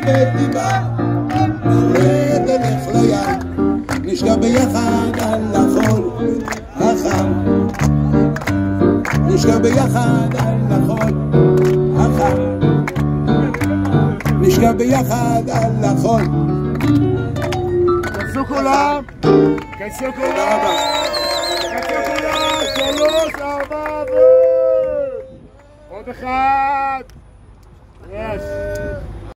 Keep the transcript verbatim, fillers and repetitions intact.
בטיבה, נרד נלך לים, נשכב ביחד על החול החם, נשכב ביחד על החול החם, נשכב ביחד על החול. כנסו כולם, כנסו כולם, כנסו כולם, שלוש, ארבע, עוד אחד.